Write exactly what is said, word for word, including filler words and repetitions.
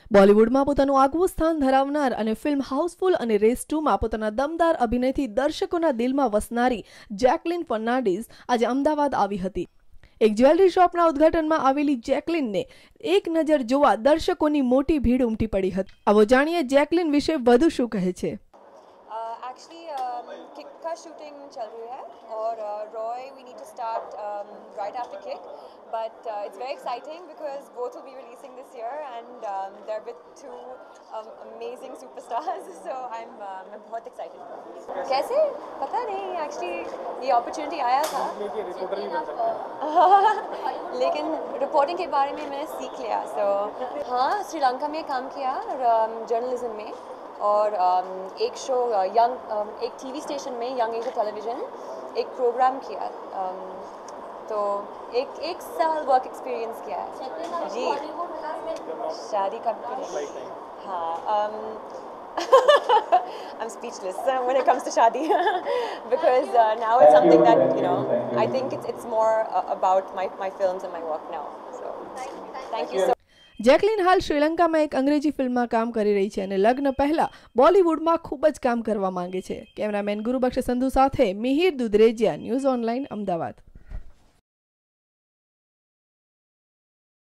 બોલિવૂડમાં પોતાનું આગવું સ્થાન ધરાવનાર અને ફિલ્મ હાઉસફુલ અને રેસ ટુમાં પોતાના દમદાર અભિનયથી દર્શકોના દિલમાં વસનારી જેકલિન ફર્નાન્ડીઝ આજે અમદાવાદ આવી હતી। એક જ્વેલરી શોપના ઉદ્ઘાટનમાં આવેલી જેકલિનને એક નજર જોવા દર્શકોની મોટી ભીડ ઉમટી પડી હતી। આવો જાણીએ જેકલિન વિશે વધુ શું કહે છે। एक्चुअली किक का शूटिंग चल रही है और Roy we need to start right after kick but it's very exciting because both will be releasing this year and they are with two amazing superstars so I am मैं बहुत excited. कैसे पता नहीं एक्चुअली ये अपॉर्चुनिटी आया था लेकिन reporting के बारे में मैंने सीख लिया। सो so, हाँ श्रीलंका में काम किया जर्नलिज्म में और um, एक शो यंग um, एक टीवी स्टेशन में यंग एशिया टेलीविज़न एक प्रोग्राम किया um, तो एक एक साल वर्क एक्सपीरियंस किया है जी। शादी कब करेंगे? हाँ I'm speechless uh, when it comes to shadi because uh, now it's something that you know I think it's it's more uh, about my my films and my work now. So thank you so Jacqueline હાલ શ્રીલંકામાં એક અંગ્રેજી ફિલ્મમાં કામ કરી રહી છે અને લગ્ન પહેલા બોલિવૂડમાં ખૂબ જ કામ કરવા માંગે છે। કેમેરામેન ગુરુબક્ષ સંધુ સાથે મિહિર દુધરેજિયા, ન્યૂઝ ઓનલાઈન, અમદાવાદ।